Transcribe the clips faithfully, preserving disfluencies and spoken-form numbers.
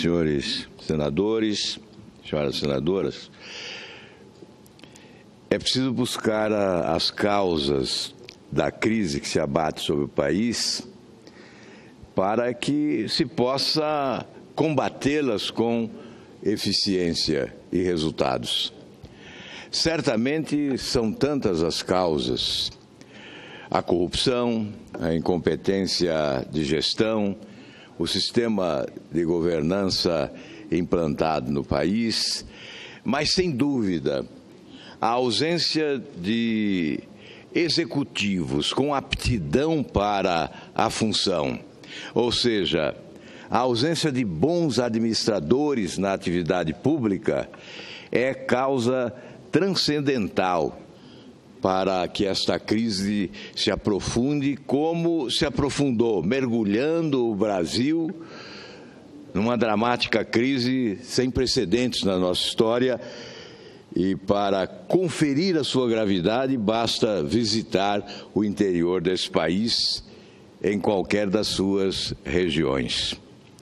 senhores senadores, senhoras senadoras, é preciso buscar a, as causas da crise que se abate sobre o país para que se possa combatê-las com eficiência e resultados. Certamente são tantas as causas: a corrupção, a incompetência de gestão, o sistema de governança implantado no país, mas, sem dúvida, a ausência de executivos com aptidão para a função, ou seja, a ausência de bons administradores na atividade pública, é causa transcendental para que esta crise se aprofunde como se aprofundou, mergulhando o Brasil numa dramática crise sem precedentes na nossa história. E para conferir a sua gravidade, basta visitar o interior desse país, em qualquer das suas regiões.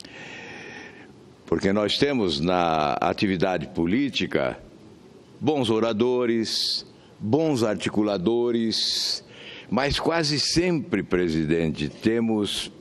Porque nós temos na atividade política bons oradores, bons articuladores, mas quase sempre, presidente, temos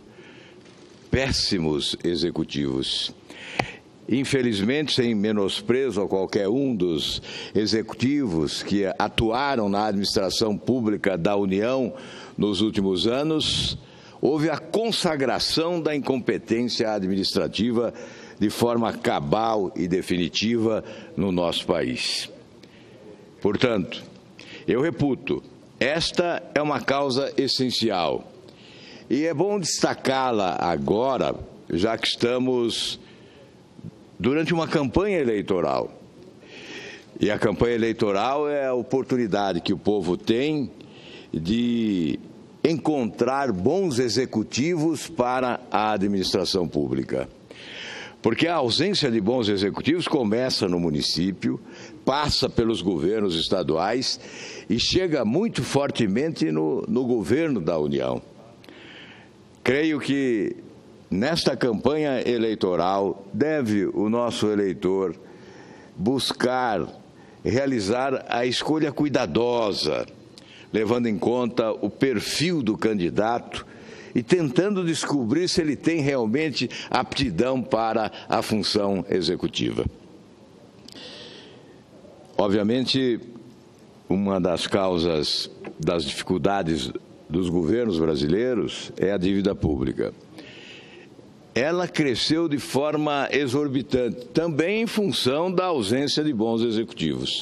péssimos executivos. Infelizmente, sem menosprezo a qualquer um dos executivos que atuaram na administração pública da União nos últimos anos, houve a consagração da incompetência administrativa de forma cabal e definitiva no nosso país. Portanto, eu reputo, esta é uma causa essencial e é bom destacá-la agora, já que estamos durante uma campanha eleitoral. E a campanha eleitoral é a oportunidade que o povo tem de encontrar bons executivos para a administração pública. Porque a ausência de bons executivos começa no município, passa pelos governos estaduais e chega muito fortemente no, no governo da União. Creio que nesta campanha eleitoral deve o nosso eleitor buscar realizar a escolha cuidadosa, levando em conta o perfil do candidato e tentando descobrir se ele tem realmente aptidão para a função executiva. Obviamente, uma das causas das dificuldades dos governos brasileiros é a dívida pública. Ela cresceu de forma exorbitante, também em função da ausência de bons executivos.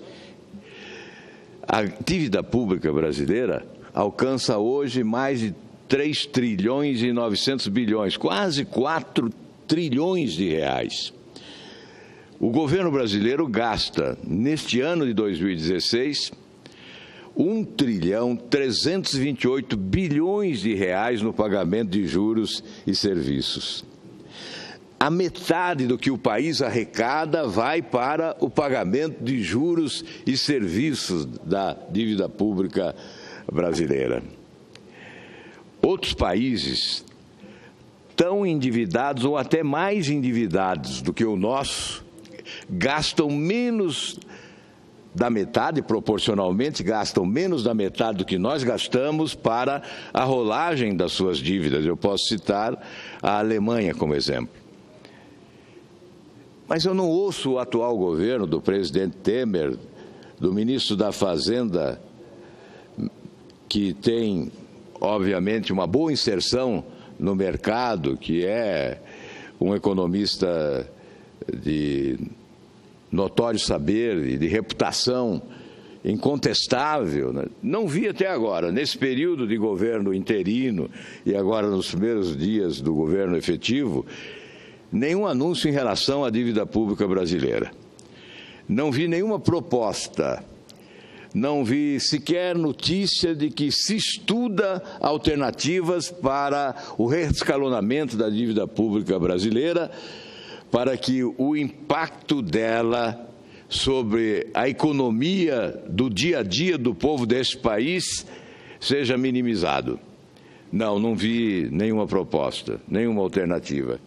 A dívida pública brasileira alcança hoje mais de três trilhões e novecentos bilhões, quase quatro trilhões de reais. O governo brasileiro gasta, neste ano de dois mil e dezesseis, um trilhão trezentos e vinte e oito bilhões de reais no pagamento de juros e serviços. A metade do que o país arrecada vai para o pagamento de juros e serviços da dívida pública brasileira. Outros países, tão endividados ou até mais endividados do que o nosso, gastam menos da metade, proporcionalmente, gastam menos da metade do que nós gastamos para a rolagem das suas dívidas. Eu posso citar a Alemanha como exemplo. Mas eu não ouço o atual governo do presidente Temer, do ministro da Fazenda, que tem, obviamente, uma boa inserção no mercado, que é um economista de notório saber e de reputação incontestável, né? Não vi até agora, nesse período de governo interino e agora nos primeiros dias do governo efetivo, nenhum anúncio em relação à dívida pública brasileira. Não vi nenhuma proposta, não vi sequer notícia de que se estuda alternativas para o reescalonamento da dívida pública brasileira, para que o impacto dela sobre a economia do dia a dia do povo deste país seja minimizado. Não, não vi nenhuma proposta, nenhuma alternativa.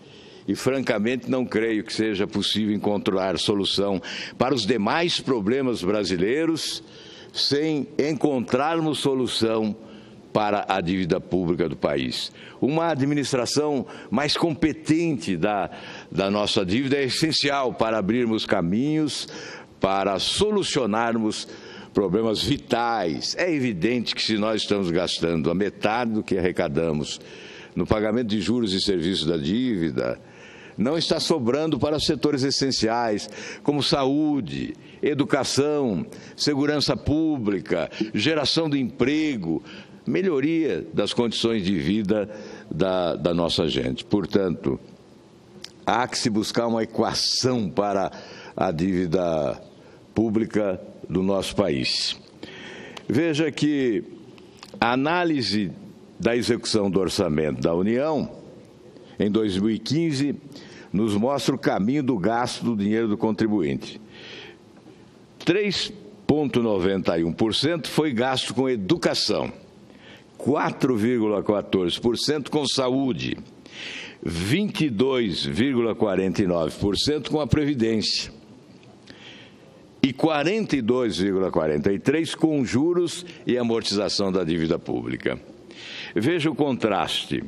e, francamente, não creio que seja possível encontrar solução para os demais problemas brasileiros sem encontrarmos solução para a dívida pública do país. Uma administração mais competente da, da nossa dívida é essencial para abrirmos caminhos, para solucionarmos problemas vitais. É evidente que se nós estamos gastando a metade do que arrecadamos no pagamento de juros e serviços da dívida, não está sobrando para setores essenciais, como saúde, educação, segurança pública, geração de emprego, melhoria das condições de vida da, da nossa gente. Portanto, há que se buscar uma equação para a dívida pública do nosso país. Veja que a análise da execução do orçamento da União, em dois mil e quinze, nos mostra o caminho do gasto do dinheiro do contribuinte. três vírgula noventa e um por cento foi gasto com educação, quatro vírgula quatorze por cento com saúde, vinte e dois vírgula quarenta e nove por cento com a Previdência e quarenta e dois vírgula quarenta e três por cento com juros e amortização da dívida pública. Veja o contraste.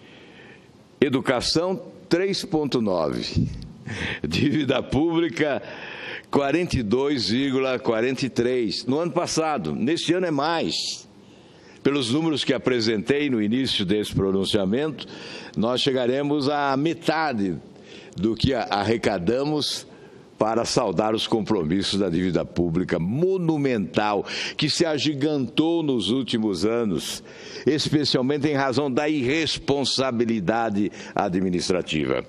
Educação, três vírgula nove por cento. Dívida pública, quarenta e dois vírgula quarenta e três por cento. No ano passado, neste ano é mais. Pelos números que apresentei no início desse pronunciamento, nós chegaremos à metade do que arrecadamos para saldar os compromissos da dívida pública monumental, que se agigantou nos últimos anos, especialmente em razão da irresponsabilidade administrativa.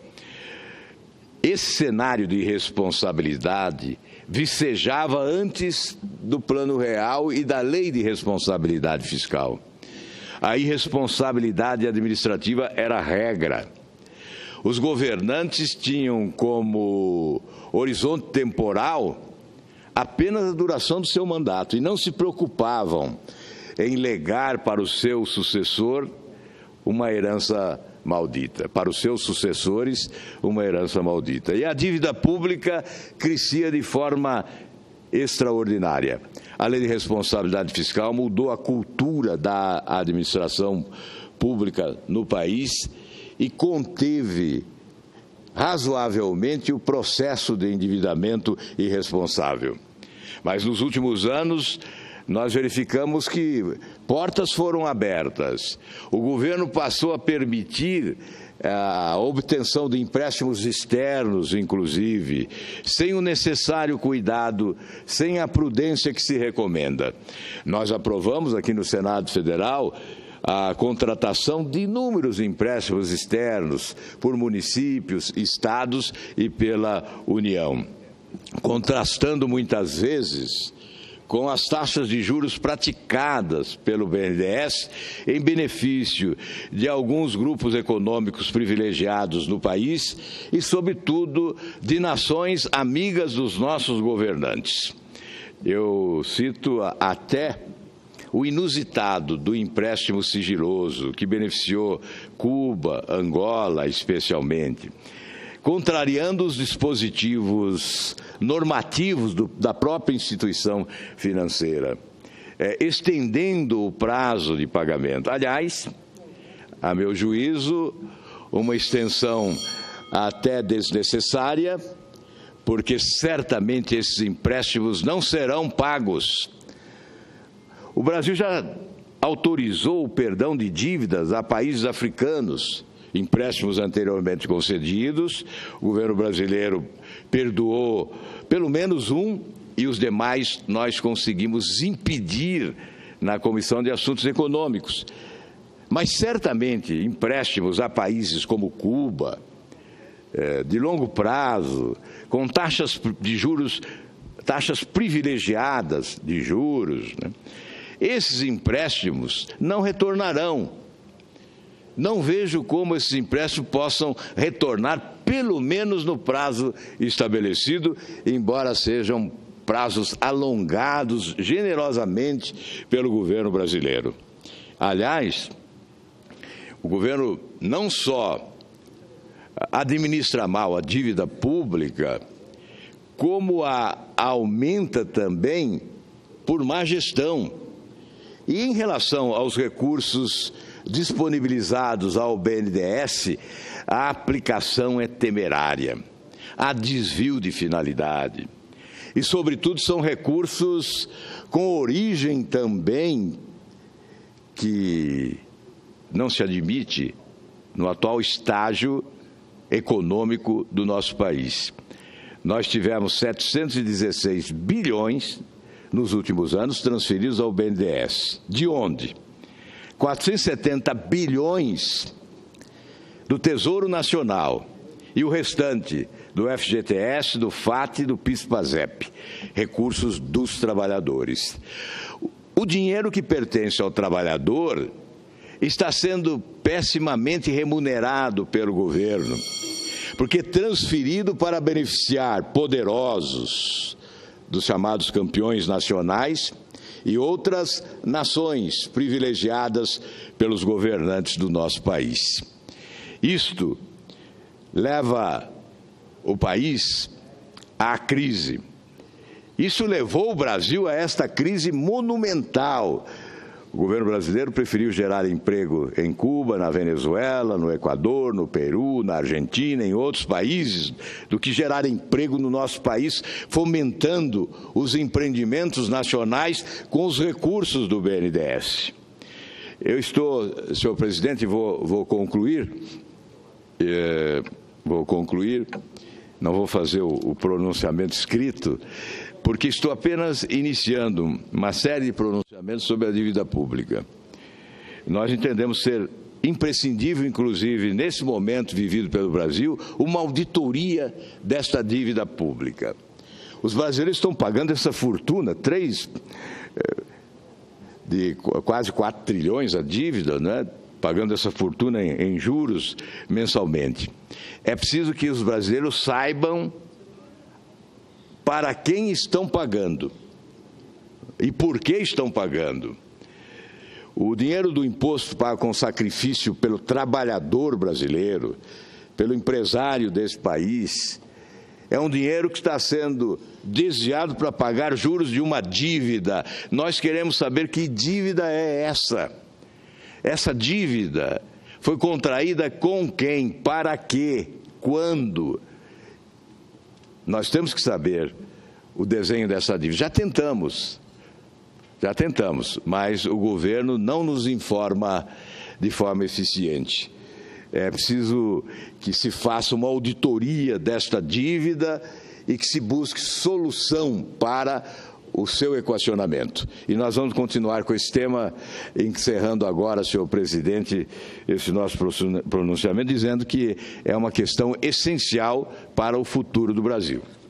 Esse cenário de irresponsabilidade vicejava antes do Plano Real e da Lei de Responsabilidade Fiscal. A irresponsabilidade administrativa era a regra. Os governantes tinham como horizonte temporal apenas a duração do seu mandato e não se preocupavam em legar para o seu sucessor uma herança maldita, para os seus sucessores uma herança maldita. E a dívida pública crescia de forma extraordinária. A Lei de Responsabilidade Fiscal mudou a cultura da administração pública no país e conteve razoavelmente o processo de endividamento irresponsável. Mas nos últimos anos, nós verificamos que portas foram abertas. O governo passou a permitir a obtenção de empréstimos externos, inclusive, sem o necessário cuidado, sem a prudência que se recomenda. Nós aprovamos aqui no Senado Federal a contratação de inúmeros empréstimos externos por municípios, estados e pela União, contrastando muitas vezes com as taxas de juros praticadas pelo B N D E S em benefício de alguns grupos econômicos privilegiados no país e, sobretudo, de nações amigas dos nossos governantes. Eu cito até o inusitado do empréstimo sigiloso, que beneficiou Cuba, Angola especialmente, contrariando os dispositivos normativos do, da própria instituição financeira, é, estendendo o prazo de pagamento. Aliás, a meu juízo, uma extensão até desnecessária, porque certamente esses empréstimos não serão pagos. O Brasil já autorizou o perdão de dívidas a países africanos, empréstimos anteriormente concedidos. O governo brasileiro perdoou pelo menos um e os demais nós conseguimos impedir na Comissão de Assuntos Econômicos. Mas certamente empréstimos a países como Cuba, de longo prazo, com taxas de juros, taxas privilegiadas de juros, né? Esses empréstimos não retornarão. Não vejo como esses empréstimos possam retornar, pelo menos no prazo estabelecido, embora sejam prazos alongados generosamente pelo governo brasileiro. Aliás, o governo não só administra mal a dívida pública, como a aumenta também por má gestão. E em relação aos recursos disponibilizados ao B N D E S, a aplicação é temerária, há desvio de finalidade. E, sobretudo, são recursos com origem também que não se admite no atual estágio econômico do nosso país. Nós tivemos setecentos e dezesseis bilhões nos últimos anos transferidos ao B N D E S. De onde? quatrocentos e setenta bilhões do Tesouro Nacional e o restante do F G T S, do F A T e do PIS/PASEP, recursos dos trabalhadores. O dinheiro que pertence ao trabalhador está sendo pessimamente remunerado pelo governo, porque transferido para beneficiar poderosos dos chamados campeões nacionais e outras nações privilegiadas pelos governantes do nosso país. Isto leva o país à crise. Isso levou o Brasil a esta crise monumental. O governo brasileiro preferiu gerar emprego em Cuba, na Venezuela, no Equador, no Peru, na Argentina, em outros países, do que gerar emprego no nosso país, fomentando os empreendimentos nacionais com os recursos do B N D E S. Eu estou, senhor presidente, vou, vou concluir, é, vou concluir, não vou fazer o, o pronunciamento escrito, porque estou apenas iniciando uma série de pronunciamentos sobre a dívida pública. Nós entendemos ser imprescindível, inclusive, nesse momento vivido pelo Brasil, uma auditoria desta dívida pública. Os brasileiros estão pagando essa fortuna, três, de quase quatro trilhões a dívida, né? Pagando essa fortuna em, em juros mensalmente. É preciso que os brasileiros saibam para quem estão pagando e por que estão pagando. O dinheiro do imposto pago com sacrifício pelo trabalhador brasileiro, pelo empresário desse país, é um dinheiro que está sendo desviado para pagar juros de uma dívida. Nós queremos saber que dívida é essa. Essa dívida foi contraída com quem, para quê, quando? Nós temos que saber o desenho dessa dívida. Já tentamos, já tentamos, mas o governo não nos informa de forma eficiente. É preciso que se faça uma auditoria desta dívida e que se busque solução para o seu equacionamento. E nós vamos continuar com esse tema, encerrando agora, senhor presidente, esse nosso pronunciamento, dizendo que é uma questão essencial para o futuro do Brasil.